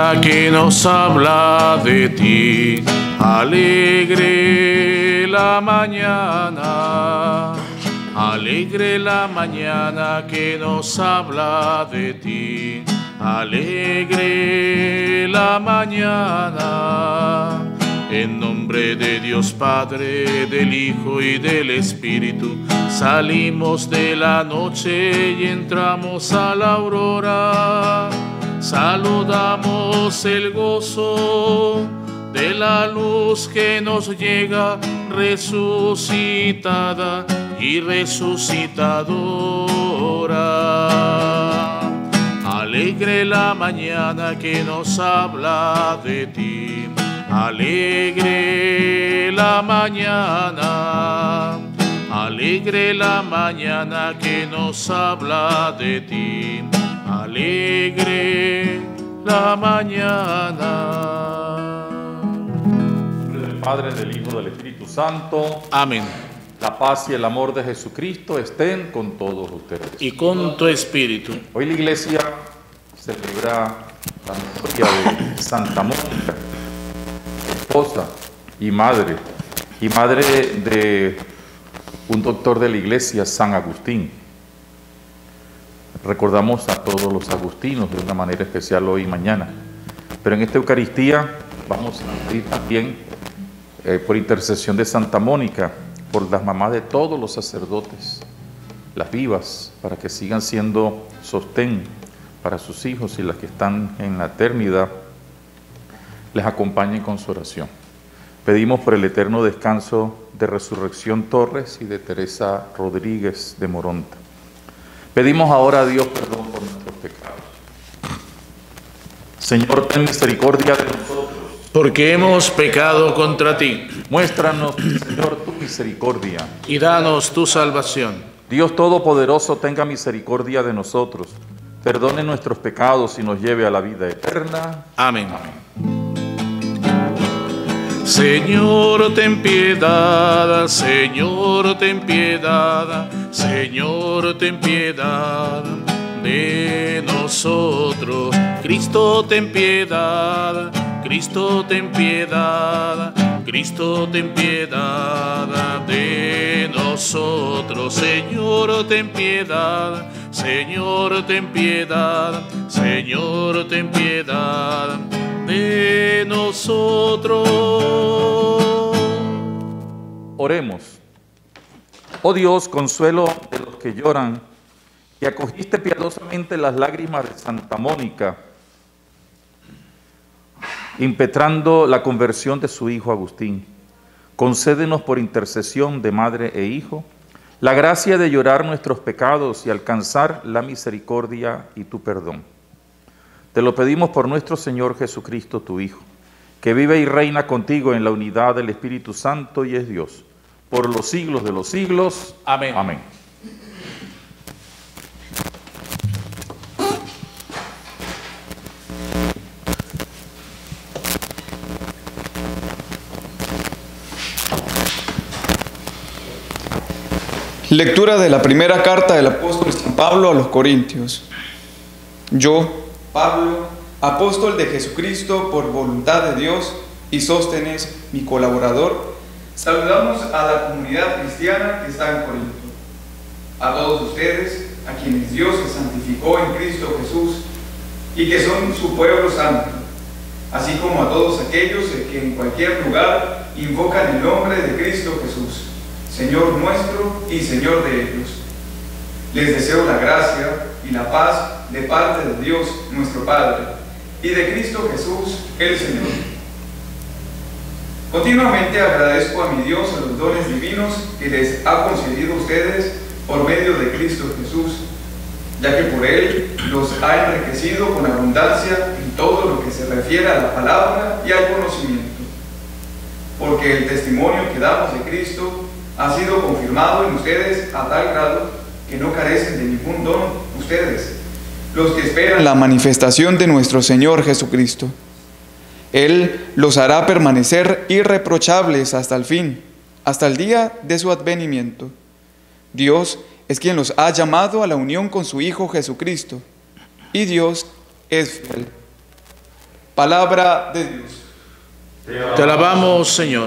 mañana que nos habla de ti. Alegre la mañana. Alegre la mañana que nos habla de ti. Alegre la mañana. En nombre de Dios Padre, del Hijo y del Espíritu, salimos de la noche y entramos a la aurora. Saludamos el gozo de la luz que nos llega resucitada y resucitadora. Alegre la mañana que nos habla de ti. Alegre la mañana, alegre la mañana que nos habla de ti. Alegre la mañana. En nombre del Padre, del Hijo, del Espíritu Santo. Amén. La paz y el amor de Jesucristo estén con todos ustedes. Y con tu espíritu. Hoy la Iglesia celebra la memoria de Santa Mónica, esposa y madre de un doctor de la Iglesia, San Agustín. Recordamos a todos los agustinos de una manera especial hoy y mañana, pero en esta Eucaristía vamos a pedir también por intercesión de Santa Mónica, por las mamás de todos los sacerdotes, las vivas, para que sigan siendo sostén para sus hijos, y las que están en la eternidad les acompañen con su oración. Pedimos por el eterno descanso de Resurrección Torres y de Teresa Rodríguez de Moronta. Pedimos ahora a Dios perdón por nuestros pecados. Señor, ten misericordia de nosotros, porque hemos pecado contra ti. Muéstranos, Señor, tu misericordia y danos tu salvación. Dios Todopoderoso, tenga misericordia de nosotros, perdone nuestros pecados y nos lleve a la vida eterna. Amén. Señor, ten piedad, Señor, ten piedad, Señor, ten piedad de nosotros. Cristo, ten piedad, Cristo, ten piedad, Cristo, ten piedad de nosotros. Señor, ten piedad, Señor, ten piedad, Señor, ten piedad de nosotros. Oremos. Oh Dios, consuelo de los que lloran, que acogiste piadosamente las lágrimas de Santa Mónica, impetrando la conversión de su hijo Agustín, concédenos por intercesión de madre e hijo la gracia de llorar nuestros pecados y alcanzar la misericordia y tu perdón. Te lo pedimos por nuestro Señor Jesucristo, tu Hijo, que vive y reina contigo en la unidad del Espíritu Santo y es Dios, por los siglos de los siglos. Amén. Amén. Lectura de la primera carta del apóstol San Pablo a los Corintios. Yo, Pablo, apóstol de Jesucristo por voluntad de Dios, y Sóstenes, mi colaborador, saludamos a la comunidad cristiana que está en Corinto. A todos ustedes, a quienes Dios les santificó en Cristo Jesús, y que son su pueblo santo, así como a todos aquellos que en cualquier lugar invocan el nombre de Cristo Jesús, Señor nuestro y Señor de ellos. Les deseo la gracia y la paz de parte de Dios nuestro Padre y de Cristo Jesús el Señor. Continuamente agradezco a mi Dios a los dones divinos que les ha concedido a ustedes por medio de Cristo Jesús, ya que por Él los ha enriquecido con abundancia en todo lo que se refiere a la palabra y al conocimiento. Porque el testimonio que damos de Cristo ha sido confirmado en ustedes a tal grado que no carecen de ningún don ustedes, los que esperan la manifestación de nuestro Señor Jesucristo. Él los hará permanecer irreprochables hasta el fin, hasta el día de su advenimiento. Dios es quien los ha llamado a la unión con su Hijo Jesucristo, y Dios es fiel. Palabra de Dios. Te alabamos, Señor.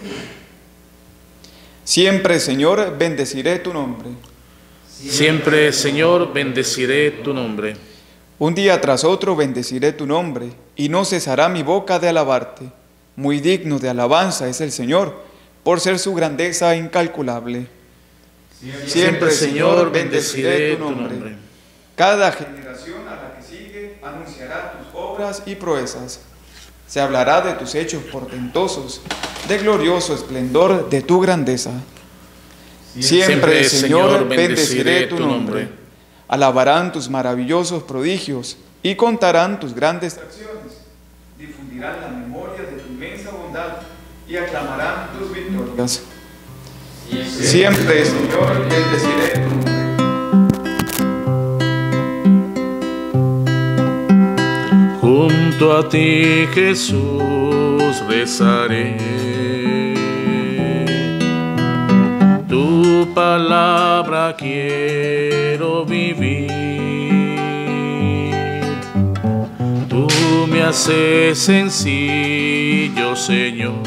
Siempre, Señor, bendeciré tu nombre. Siempre, Señor, bendeciré tu nombre. Un día tras otro bendeciré tu nombre, y no cesará mi boca de alabarte. Muy digno de alabanza es el Señor, por ser su grandeza incalculable. Siempre, Señor, bendeciré tu nombre. Cada generación a la que sigue anunciará tus obras y proezas. Se hablará de tus hechos portentosos, de glorioso esplendor de tu grandeza. Siempre, Señor, bendeciré tu nombre. Alabarán tus maravillosos prodigios y contarán tus grandes acciones. Difundirán la memoria de tu inmensa bondad y aclamarán tus victorias. Siempre, Señor, bendeciré tu nombre. Junto a ti, Jesús, rezaré. Tu palabra quiero vivir. Tú me haces sencillo, Señor.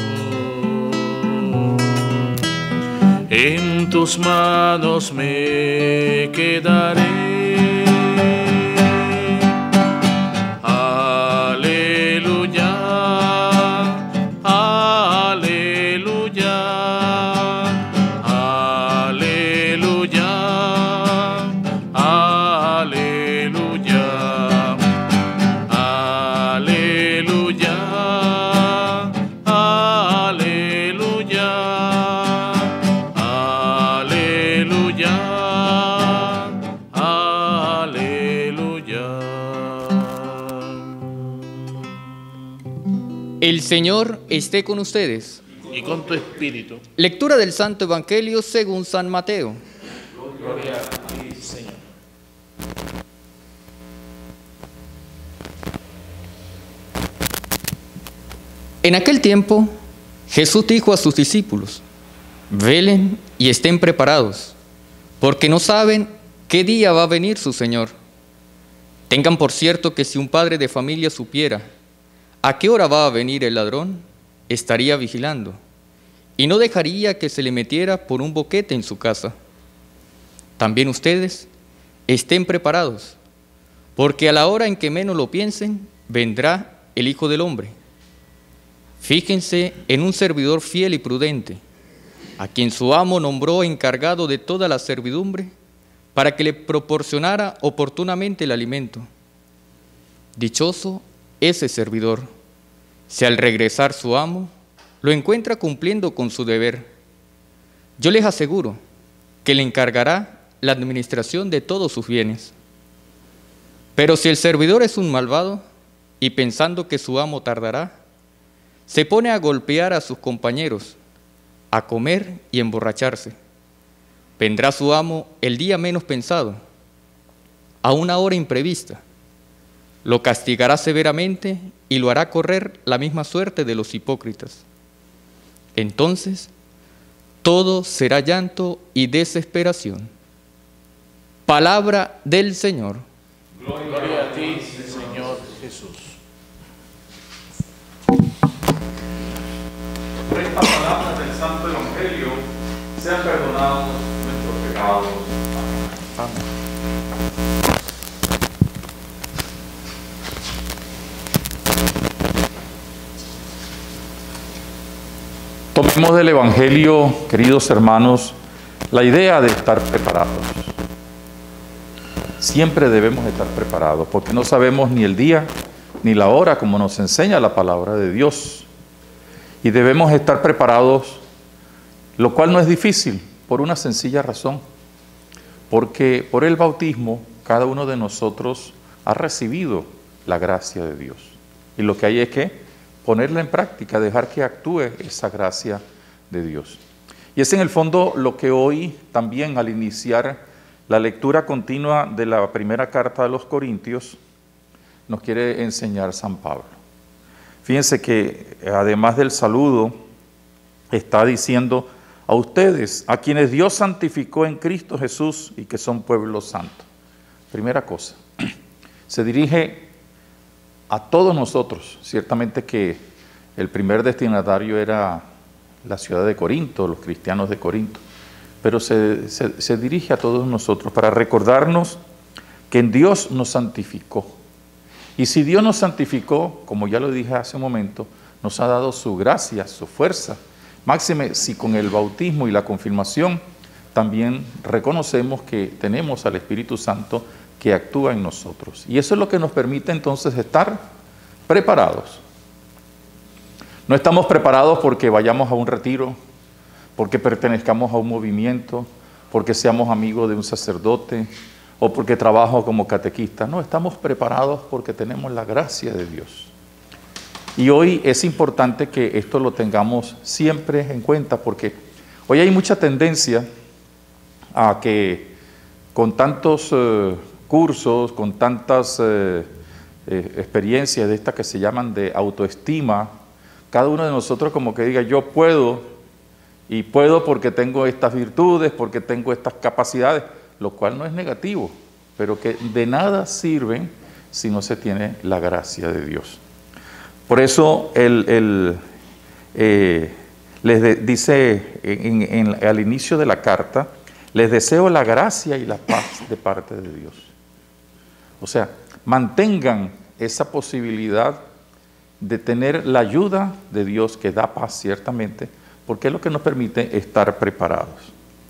En tus manos me quedaré. El Señor esté con ustedes. Y con tu espíritu. Lectura del Santo Evangelio según San Mateo. Gloria a ti, Señor. En aquel tiempo, Jesús dijo a sus discípulos: velen y estén preparados, porque no saben qué día va a venir su Señor. Tengan por cierto que si un padre de familia supiera a qué hora va a venir el ladrón, estaría vigilando y no dejaría que se le metiera por un boquete en su casa. También ustedes estén preparados, porque a la hora en que menos lo piensen, vendrá el Hijo del Hombre. Fíjense en un servidor fiel y prudente, a quien su amo nombró encargado de toda la servidumbre, para que le proporcionara oportunamente el alimento. Dichoso ese servidor, si al regresar su amo lo encuentra cumpliendo con su deber. Yo les aseguro que le encargará la administración de todos sus bienes. Pero si el servidor es un malvado y pensando que su amo tardará, se pone a golpear a sus compañeros, a comer y emborracharse, vendrá su amo el día menos pensado, a una hora imprevista. Lo castigará severamente y lo hará correr la misma suerte de los hipócritas. Entonces, todo será llanto y desesperación. Palabra del Señor. Gloria a ti, Señor Jesús. Por esta palabra del Santo Evangelio sean perdonados nuestros pecados. Amén. Tomemos del Evangelio, queridos hermanos, la idea de estar preparados. Siempre debemos estar preparados, porque no sabemos ni el día ni la hora, como nos enseña la palabra de Dios. Y debemos estar preparados, lo cual no es difícil, por una sencilla razón. Porque por el bautismo, cada uno de nosotros ha recibido la gracia de Dios. Y lo que hay es que ponerla en práctica, dejar que actúe esa gracia de Dios. Y es en el fondo lo que hoy también, al iniciar la lectura continua de la primera carta de los Corintios, nos quiere enseñar San Pablo. Fíjense que además del saludo, está diciendo a ustedes, a quienes Dios santificó en Cristo Jesús y que son pueblo santo. Primera cosa, se dirige, a todos nosotros. Ciertamente que el primer destinatario era la ciudad de Corinto, los cristianos de Corinto, pero se dirige a todos nosotros para recordarnos que en Dios nos santificó. Y si Dios nos santificó, como ya lo dije hace un momento, nos ha dado su gracia, su fuerza. Máxime, si con el bautismo y la confirmación también reconocemos que tenemos al Espíritu Santo que actúa en nosotros. Y eso es lo que nos permite entonces estar preparados. No estamos preparados porque vayamos a un retiro, porque pertenezcamos a un movimiento, porque seamos amigos de un sacerdote o porque trabajo como catequista. No, estamos preparados porque tenemos la gracia de Dios. Y hoy es importante que esto lo tengamos siempre en cuenta, porque hoy hay mucha tendencia a que con tantos cursos, con tantas experiencias de estas que se llaman de autoestima, cada uno de nosotros como que diga yo puedo, y puedo porque tengo estas virtudes, porque tengo estas capacidades, lo cual no es negativo, pero que de nada sirven si no se tiene la gracia de Dios. Por eso les dice al inicio de la carta, les deseo la gracia y la paz de parte de Dios. O sea, mantengan esa posibilidad de tener la ayuda de Dios que da paz ciertamente, porque es lo que nos permite estar preparados.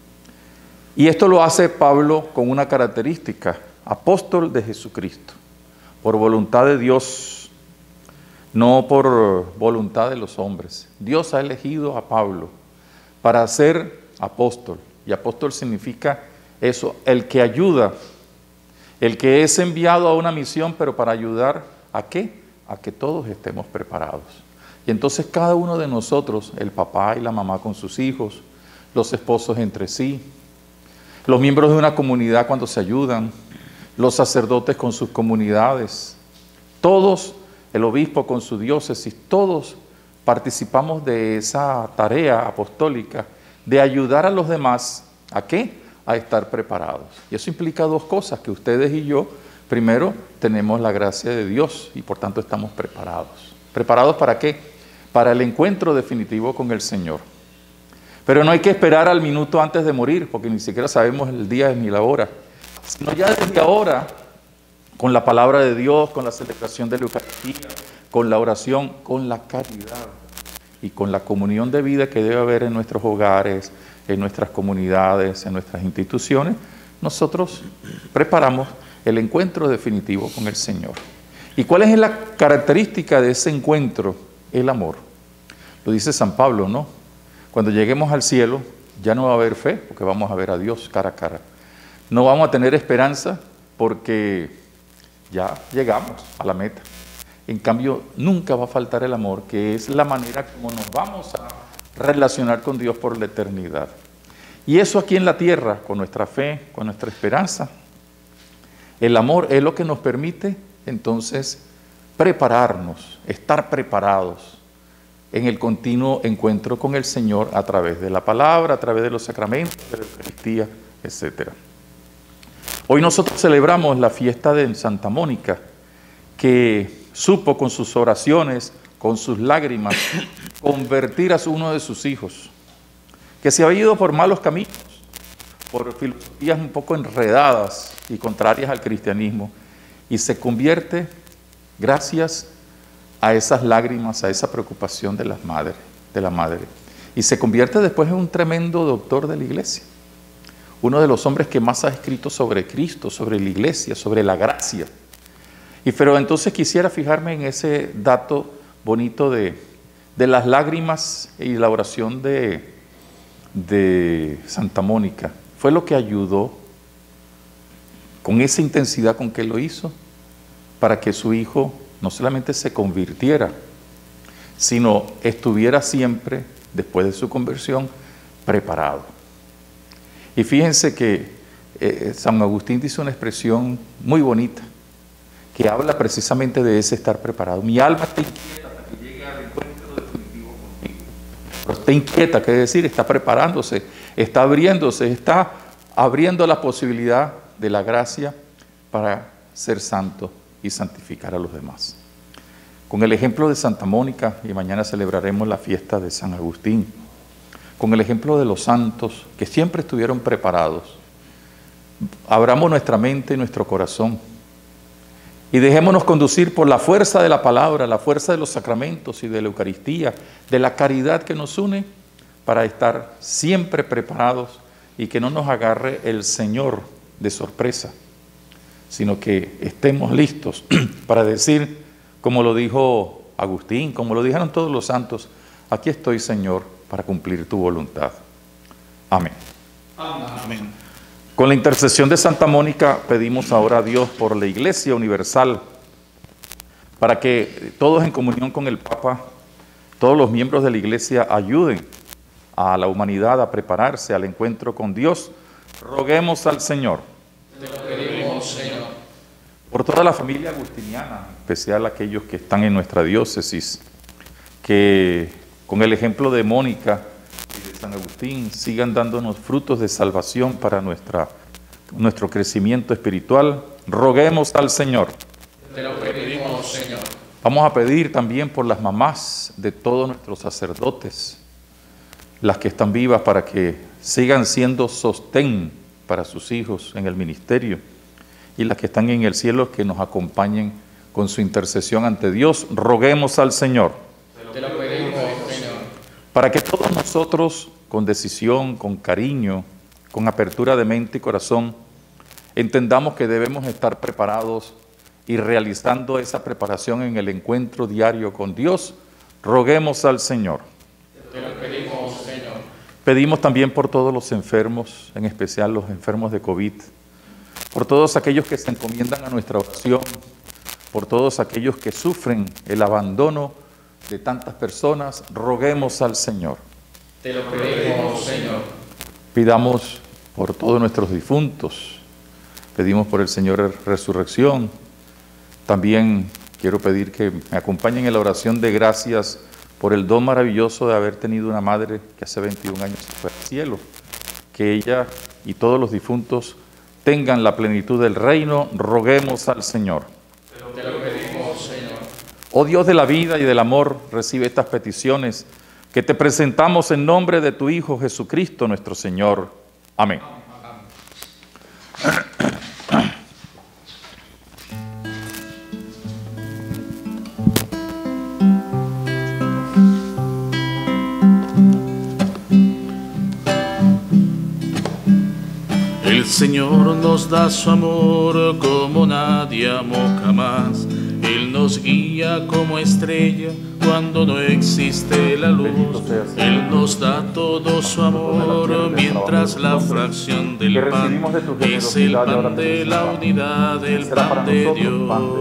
Y esto lo hace Pablo con una característica, apóstol de Jesucristo, por voluntad de Dios, no por voluntad de los hombres. Dios ha elegido a Pablo para ser apóstol, y apóstol significa eso, el que ayuda, el que es enviado a una misión, pero para ayudar ¿a qué? A que todos estemos preparados. Y entonces cada uno de nosotros, el papá y la mamá con sus hijos, los esposos entre sí, los miembros de una comunidad cuando se ayudan, los sacerdotes con sus comunidades, todos, el obispo con su diócesis, todos participamos de esa tarea apostólica de ayudar a los demás, ¿a qué? A estar preparados. Y eso implica dos cosas, que ustedes y yo, primero, tenemos la gracia de Dios y por tanto estamos preparados. ¿Preparados para qué? Para el encuentro definitivo con el Señor. Pero no hay que esperar al minuto antes de morir, porque ni siquiera sabemos el día ni la hora, sino ya desde ahora, con la palabra de Dios, con la celebración de la Eucaristía, con la oración, con la caridad y con la comunión de vida que debe haber en nuestros hogares, en nuestras comunidades, en nuestras instituciones, nosotros preparamos el encuentro definitivo con el Señor. ¿Y cuál es la característica de ese encuentro? El amor. Lo dice San Pablo, ¿no? Cuando lleguemos al cielo, ya no va a haber fe, porque vamos a ver a Dios cara a cara. No vamos a tener esperanza, porque ya llegamos a la meta. En cambio, nunca va a faltar el amor, que es la manera como nos vamos a relacionar con Dios por la eternidad. Y eso aquí en la tierra, con nuestra fe, con nuestra esperanza, el amor es lo que nos permite entonces prepararnos, estar preparados en el continuo encuentro con el Señor a través de la palabra, a través de los sacramentos, de la Eucaristía, etc. Hoy nosotros celebramos la fiesta de Santa Mónica, que supo con sus oraciones, con sus lágrimas, convertir a uno de sus hijos, que se había ido por malos caminos, por filosofías un poco enredadas y contrarias al cristianismo, y se convierte gracias a esas lágrimas, a esa preocupación de la madre, y se convierte después en un tremendo doctor de la iglesia, uno de los hombres que más ha escrito sobre Cristo, sobre la iglesia, sobre la gracia. Pero entonces quisiera fijarme en ese dato bonito de las lágrimas y la oración de Santa Mónica. Fue lo que ayudó, con esa intensidad con que lo hizo, para que su hijo no solamente se convirtiera, sino estuviera siempre, después de su conversión, preparado. Y fíjense que San Agustín dice una expresión muy bonita, que habla precisamente de ese estar preparado. Mi alma está inquieta hasta que llegue al encuentro definitivo contigo. Pero está inquieta, quiere decir, está preparándose, está abriéndose, está abriendo la posibilidad de la gracia para ser santo y santificar a los demás. con el ejemplo de Santa Mónica, y mañana celebraremos la fiesta de San Agustín, con el ejemplo de los santos que siempre estuvieron preparados, abramos nuestra mente y nuestro corazón y dejémonos conducir por la fuerza de la palabra, la fuerza de los sacramentos y de la Eucaristía, de la caridad que nos une, para estar siempre preparados y que no nos agarre el Señor de sorpresa, sino que estemos listos para decir, como lo dijo Agustín, como lo dijeron todos los santos: aquí estoy, Señor, para cumplir tu voluntad. Amén. Amén. Con la intercesión de Santa Mónica pedimos ahora a Dios por la Iglesia Universal, para que todos en comunión con el Papa, todos los miembros de la Iglesia ayuden a la humanidad a prepararse al encuentro con Dios. Roguemos al Señor. Te lo pedimos, Señor. Por toda la familia agustiniana, en especial aquellos que están en nuestra diócesis, que con el ejemplo de Mónica y de San Agustín sigan dándonos frutos de salvación para nuestro crecimiento espiritual. Roguemos al Señor. Te lo pedimos, Señor. Vamos a pedir también por las mamás de todos nuestros sacerdotes, las que están vivas, para que sigan siendo sostén para sus hijos en el ministerio, y las que están en el cielo, que nos acompañen con su intercesión ante Dios. Roguemos al Señor. Te lo pedimos, Señor. Para que todos nosotros, con decisión, con cariño, con apertura de mente y corazón, entendamos que debemos estar preparados y realizando esa preparación en el encuentro diario con Dios. Roguemos al Señor. Te lo pedimos, Señor. Pedimos también por todos los enfermos, en especial los enfermos de COVID, por todos aquellos que se encomiendan a nuestra oración, por todos aquellos que sufren el abandono de tantas personas. Roguemos al Señor. Te lo pedimos, Señor. Pidamos por todos nuestros difuntos, pedimos por el Señor de Resurrección. También quiero pedir que me acompañen en la oración de gracias por el don maravilloso de haber tenido una madre que hace 21 años se fue al cielo. Que ella y todos los difuntos tengan la plenitud del reino. Roguemos al Señor. Te lo pedimos, Señor. Oh Dios de la vida y del amor, recibe estas peticiones que te presentamos en nombre de tu Hijo Jesucristo nuestro Señor. Amén. El Señor nos da su amor como nadie amó jamás. Él nos guía como estrella cuando no existe la luz. Él nos da todo su amor mientras la fracción del pan es el pan de la unidad, el pan de Dios.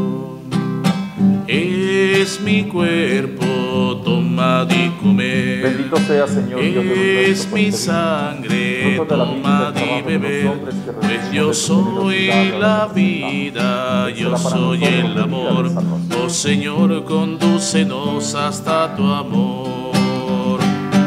Es mi cuerpo, tomad y comed. Bendito sea, Señor, Dios de los Es nuestros, mi sangre, tomad y bebed. Pues yo soy la vida, yo soy el amor. Oh Señor, condúcenos hasta tu amor.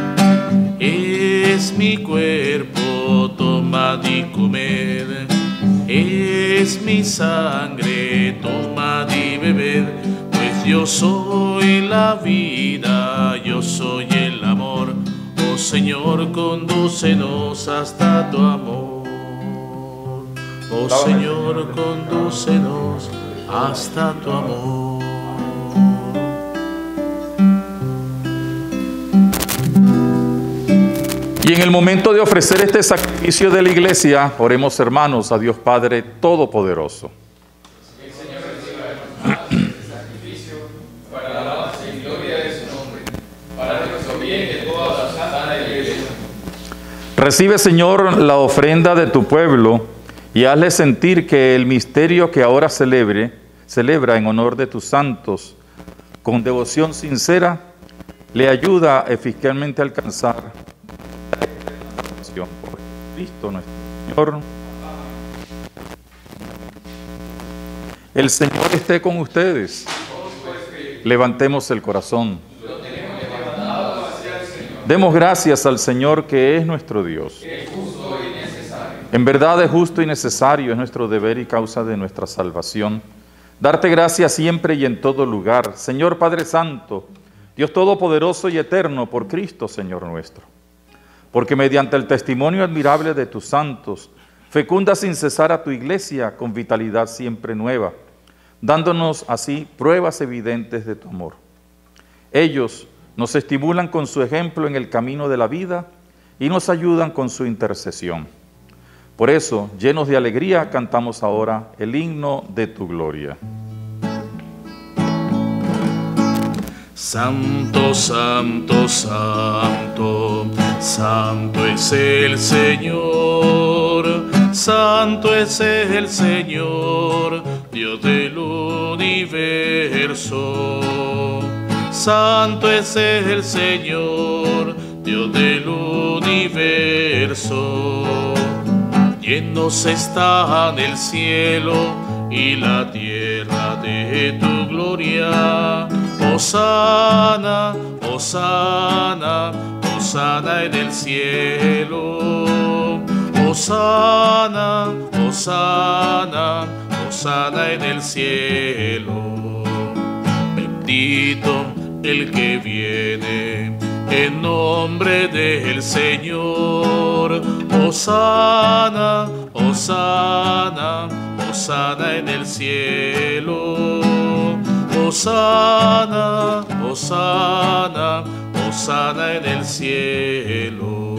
Es mi cuerpo, tomad y comed. Es mi sangre, tomad y bebed. Pues yo soy la vida, yo soy el amor. Oh Señor, condúcenos hasta tu amor. Oh Señor, condúcenos hasta tu amor. Y en el momento de ofrecer este sacrificio de la Iglesia, oremos, hermanos, a Dios Padre Todopoderoso. Recibe, Señor, la ofrenda de tu pueblo y hazle sentir que el misterio que ahora celebra en honor de tus santos, con devoción sincera, le ayuda eficazmente a alcanzar la salvación por Cristo nuestro Señor. El Señor esté con ustedes. Levantemos el corazón. Demos gracias al Señor, que es nuestro Dios. En verdad es justo y necesario, es nuestro deber y causa de nuestra salvación, Darte gracias siempre y en todo lugar, Señor Padre Santo, Dios Todopoderoso y Eterno, por Cristo, Señor nuestro. Porque mediante el testimonio admirable de tus santos, fecunda sin cesar a tu iglesia con vitalidad siempre nueva, dándonos así pruebas evidentes de tu amor. Ellos nos estimulan con su ejemplo en el camino de la vida y nos ayudan con su intercesión. Por eso, llenos de alegría, cantamos ahora el himno de tu gloria. Santo, santo, santo, santo es el Señor, santo es el Señor, Dios del universo. Santo es el Señor, Dios del universo. Llenos están el cielo y la tierra de tu gloria. Hosana, hosana, hosana en el cielo. Hosana, hosana, hosana en el cielo. Bendito el que viene en nombre del Señor. Hosana, hosana, hosana en el cielo. Hosana, hosana, hosana en el cielo.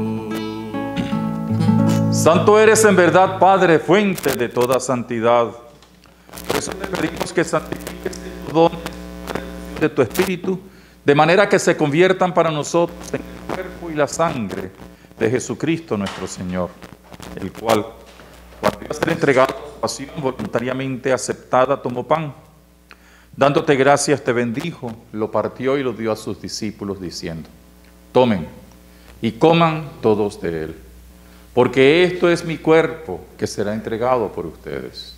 Santo eres en verdad, Padre, fuente de toda santidad. Por eso te pedimos que santifiques estos dones de tu Espíritu, de manera que se conviertan para nosotros en el cuerpo y la sangre de Jesucristo nuestro Señor, el cual, cuando iba a ser entregado a su pasión voluntariamente aceptada, tomó pan. Dándote gracias, te bendijo, lo partió y lo dio a sus discípulos, diciendo: tomen y coman todos de él, porque esto es mi cuerpo que será entregado por ustedes.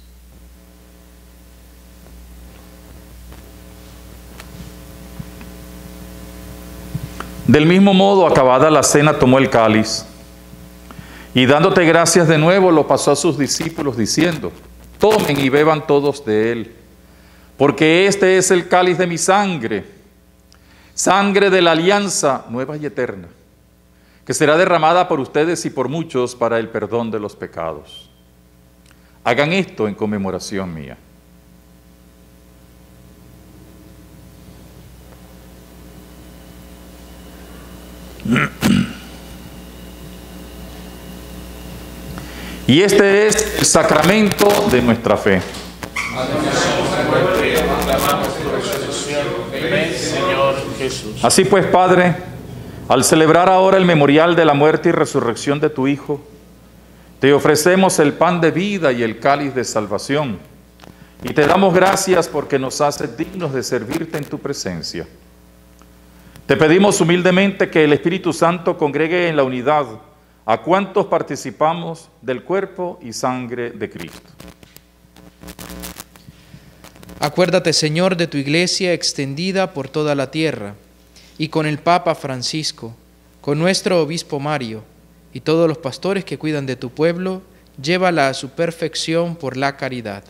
Del mismo modo, acabada la cena, tomó el cáliz y dándote gracias de nuevo, lo pasó a sus discípulos, diciendo: tomen y beban todos de él, porque este es el cáliz de mi sangre, sangre de la alianza nueva y eterna, que será derramada por ustedes y por muchos para el perdón de los pecados. Hagan esto en conmemoración mía. Y este es el sacramento de nuestra fe. Ven, Señor Jesús. Así pues, Padre, al celebrar ahora el memorial de la muerte y resurrección de tu Hijo, te ofrecemos el pan de vida y el cáliz de salvación, y te damos gracias porque nos haces dignos de servirte en tu presencia. Te pedimos humildemente que el Espíritu Santo congregue en la unidad a cuantos participamos del cuerpo y sangre de Cristo. Acuérdate, Señor, de tu iglesia extendida por toda la tierra, y con el Papa Francisco, con nuestro obispo Mario, y todos los pastores que cuidan de tu pueblo, llévala a su perfección por la caridad.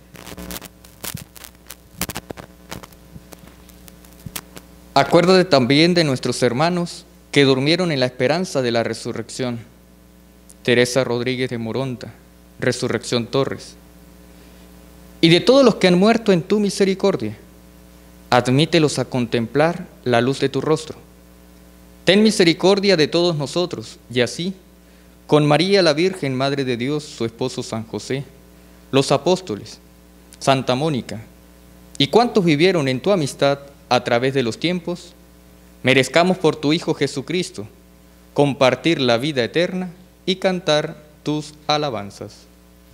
Acuérdate también de nuestros hermanos que durmieron en la esperanza de la resurrección. Teresa Rodríguez de Moronta, Resurrección Torres. Y de todos los que han muerto en tu misericordia, admítelos a contemplar la luz de tu rostro. Ten misericordia de todos nosotros, y así, con María la Virgen, Madre de Dios, su esposo San José, los apóstoles, Santa Mónica, y cuantos vivieron en tu amistad a través de los tiempos, merezcamos por tu Hijo Jesucristo compartir la vida eterna y cantar tus alabanzas.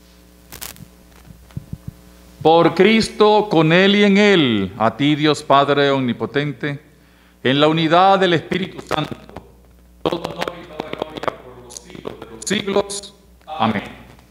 Por Cristo, con Él y en Él, a ti Dios Padre Omnipotente, en la unidad del Espíritu Santo, todo honor y toda gloria por los siglos de los siglos. Amén.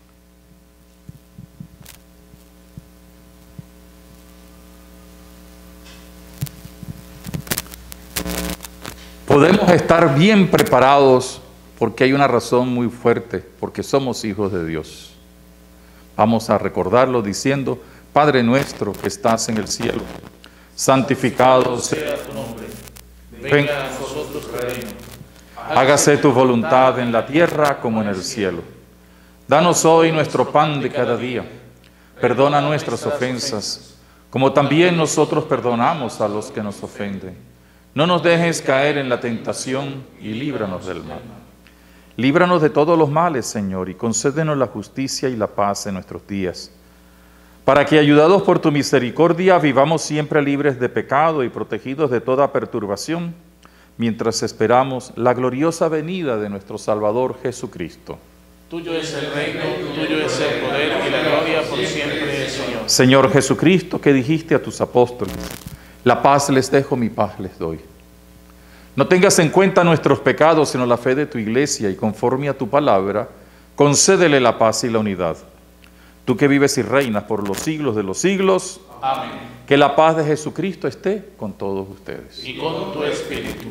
Podemos estar bien preparados porque hay una razón muy fuerte, porque somos hijos de Dios. Vamos a recordarlo diciendo: Padre nuestro que estás en el cielo, santificado sea tu nombre. Venga a nosotros tu reino. Hágase tu voluntad en la tierra como en el cielo. Danos hoy nuestro pan de cada día. Perdona nuestras ofensas, como también nosotros perdonamos a los que nos ofenden. No nos dejes caer en la tentación y líbranos del mal. Líbranos de todos los males, Señor, y concédenos la justicia y la paz en nuestros días, para que, ayudados por tu misericordia, vivamos siempre libres de pecado y protegidos de toda perturbación, mientras esperamos la gloriosa venida de nuestro Salvador Jesucristo. Tuyo es el reino, tuyo es el poder y la gloria por siempre, Señor. Señor Jesucristo, que dijiste a tus apóstoles, la paz les dejo, mi paz les doy. No tengas en cuenta nuestros pecados, sino la fe de tu iglesia, y conforme a tu palabra, concédele la paz y la unidad. Tú que vives y reinas por los siglos de los siglos. Amén. Que la paz de Jesucristo esté con todos ustedes. Y con tu espíritu.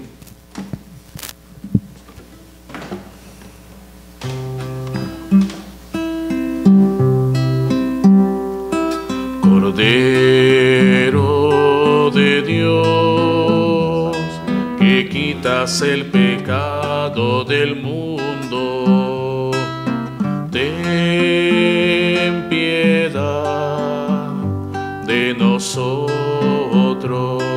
Cordero de Dios, que quitas el pecado del mundo, ten piedad de nosotros.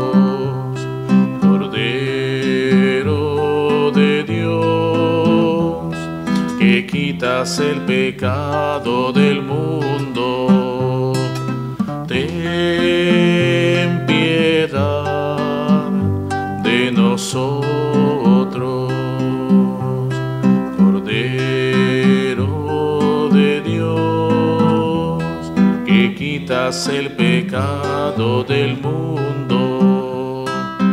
Cordero de Dios, que quitas el pecado del mundo, ten piedad de nosotros. Cordero de Dios, que quitas el pecado del mundo,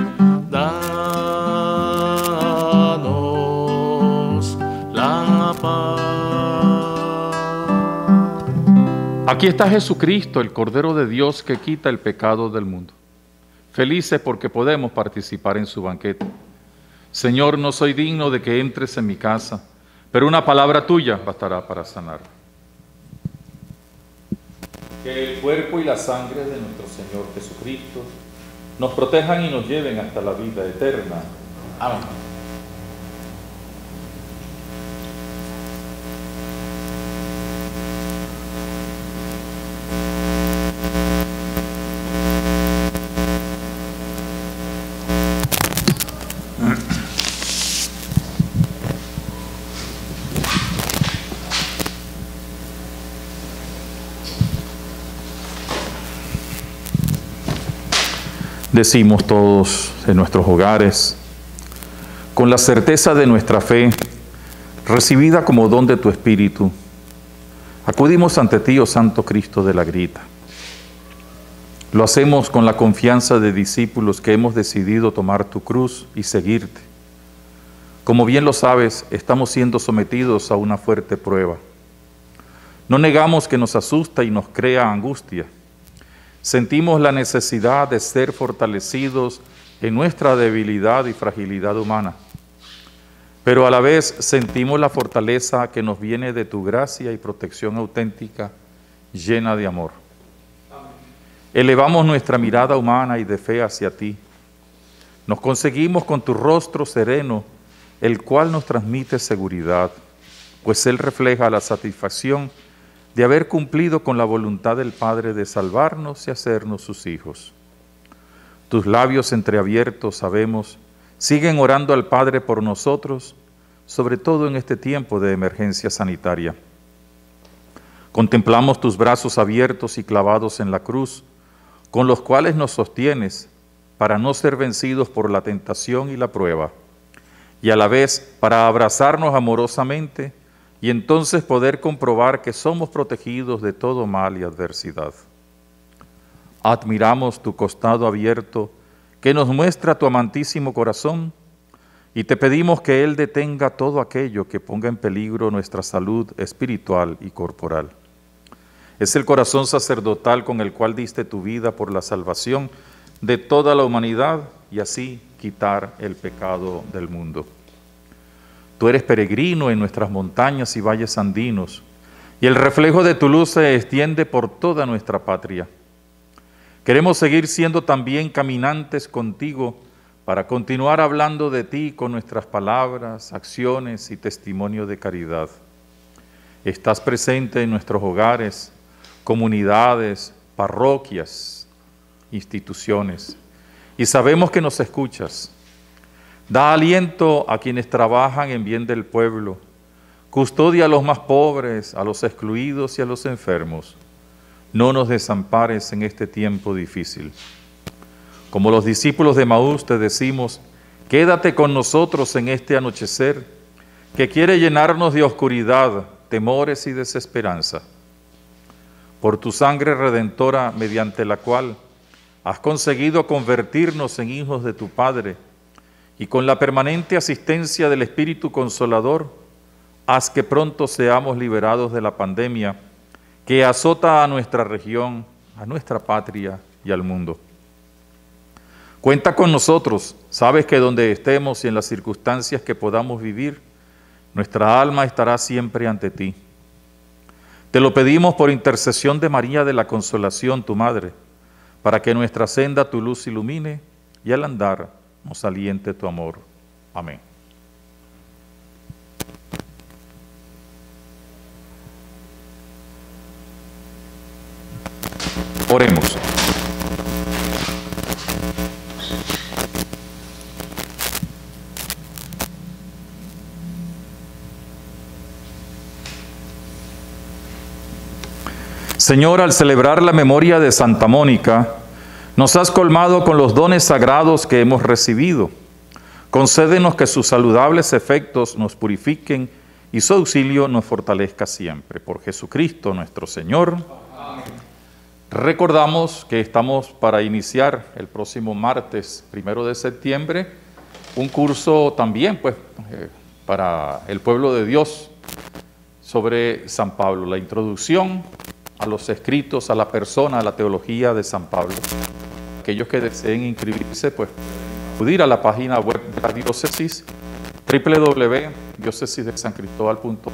danos la paz. Aquí está Jesucristo, el Cordero de Dios que quita el pecado del mundo. Felices porque podemos participar en su banquete. Señor, no soy digno de que entres en mi casa, pero una palabra tuya bastará para sanar. Que el cuerpo y la sangre de nuestro Señor Jesucristo nos protejan y nos lleven hasta la vida eterna. Amén. Decimos todos en nuestros hogares, con la certeza de nuestra fe, recibida como don de tu Espíritu, acudimos ante ti, oh Santo Cristo de la Grita. Lo hacemos con la confianza de discípulos que hemos decidido tomar tu cruz y seguirte. Como bien lo sabes, estamos siendo sometidos a una fuerte prueba. No negamos que nos asusta y nos crea angustia. Sentimos la necesidad de ser fortalecidos en nuestra debilidad y fragilidad humana, pero a la vez sentimos la fortaleza que nos viene de tu gracia y protección auténtica, llena de amor. Elevamos nuestra mirada humana y de fe hacia ti. Nos conseguimos con tu rostro sereno, el cual nos transmite seguridad, pues Él refleja la satisfacción de haber cumplido con la voluntad del Padre de salvarnos y hacernos sus hijos. Tus labios entreabiertos, sabemos, siguen orando al Padre por nosotros, sobre todo en este tiempo de emergencia sanitaria. Contemplamos tus brazos abiertos y clavados en la cruz, con los cuales nos sostienes para no ser vencidos por la tentación y la prueba, y a la vez para abrazarnos amorosamente y entonces poder comprobar que somos protegidos de todo mal y adversidad. Admiramos tu costado abierto que nos muestra tu amantísimo corazón y te pedimos que Él detenga todo aquello que ponga en peligro nuestra salud espiritual y corporal. Es el corazón sacerdotal con el cual diste tu vida por la salvación de toda la humanidad y así quitar el pecado del mundo. Tú eres peregrino en nuestras montañas y valles andinos, y el reflejo de tu luz se extiende por toda nuestra patria. Queremos seguir siendo también caminantes contigo para continuar hablando de ti con nuestras palabras, acciones y testimonio de caridad. Estás presente en nuestros hogares, comunidades, parroquias, instituciones, y sabemos que nos escuchas. Da aliento a quienes trabajan en bien del pueblo, custodia a los más pobres, a los excluidos y a los enfermos. No nos desampares en este tiempo difícil. Como los discípulos de Emaús te decimos, quédate con nosotros en este anochecer que quiere llenarnos de oscuridad, temores y desesperanza. Por tu sangre redentora, mediante la cual has conseguido convertirnos en hijos de tu Padre, y con la permanente asistencia del Espíritu Consolador, haz que pronto seamos liberados de la pandemia que azota a nuestra región, a nuestra patria y al mundo. Cuenta con nosotros, sabes que donde estemos y en las circunstancias que podamos vivir, nuestra alma estará siempre ante ti. Te lo pedimos por intercesión de María de la Consolación, tu Madre, para que nuestra senda tu luz ilumine y al andar nos aliente tu amor. Amén. Oremos. Señor, al celebrar la memoria de Santa Mónica, nos has colmado con los dones sagrados que hemos recibido. Concédenos que sus saludables efectos nos purifiquen y su auxilio nos fortalezca siempre. Por Jesucristo nuestro Señor. Amén. Recordamos que estamos para iniciar el próximo martes 1 de septiembre un curso también para el pueblo de Dios sobre San Pablo, la introducción a los escritos, a la persona, a la teología de San Pablo. Aquellos que deseen inscribirse, pues acudir a la página web de la diócesis, www.diocesisdesancristóbal.org.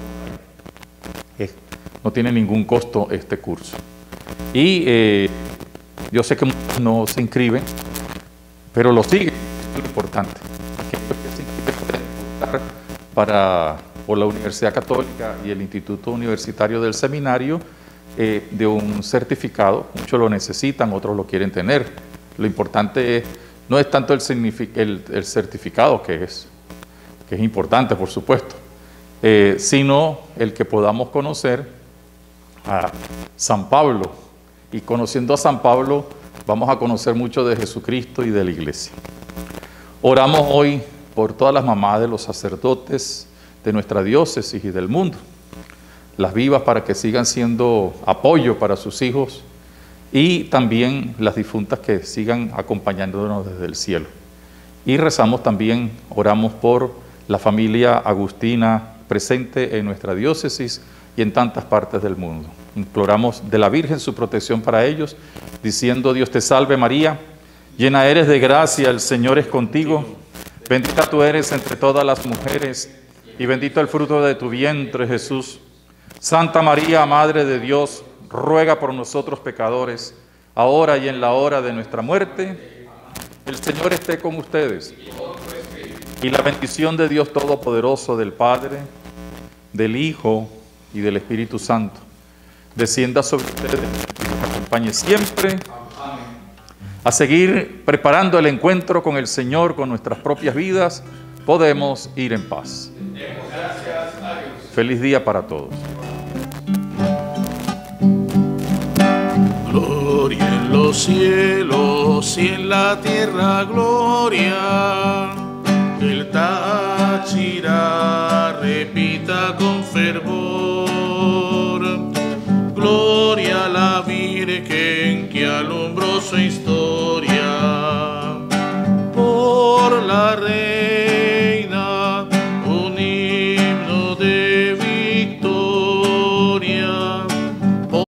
No tiene ningún costo este curso. Y yo sé que muchos no se inscriben, pero lo siguen, es lo importante. Aquellos que se inscriben pueden optar por la Universidad Católica y el Instituto Universitario del Seminario de un certificado. Muchos lo necesitan, otros lo quieren tener. Lo importante no es tanto el certificado, que es importante, por supuesto, sino el que podamos conocer a San Pablo. Y conociendo a San Pablo, vamos a conocer mucho de Jesucristo y de la Iglesia. Oramos hoy por todas las mamás de los sacerdotes de nuestra diócesis y del mundo, las vivas para que sigan siendo apoyo para sus hijos y también las difuntas que sigan acompañándonos desde el cielo. Y rezamos también, oramos por la familia agustina presente en nuestra diócesis y en tantas partes del mundo. Imploramos de la Virgen su protección para ellos, diciendo: Dios te salve María, llena eres de gracia, el Señor es contigo, bendita tú eres entre todas las mujeres, y bendito el fruto de tu vientre, Jesús. Santa María, Madre de Dios, ruega por nosotros pecadores, ahora y en la hora de nuestra muerte. El Señor esté con ustedes. Y la bendición de Dios Todopoderoso, del Padre, del Hijo y del Espíritu Santo, descienda sobre ustedes y los acompañe siempre. A seguir preparando el encuentro con el Señor, con nuestras propias vidas, podemos ir en paz. Feliz día para todos. Gloria en los cielos y en la tierra gloria. El Táchira repita con fervor. Gloria a la Virgen que alumbró su instante.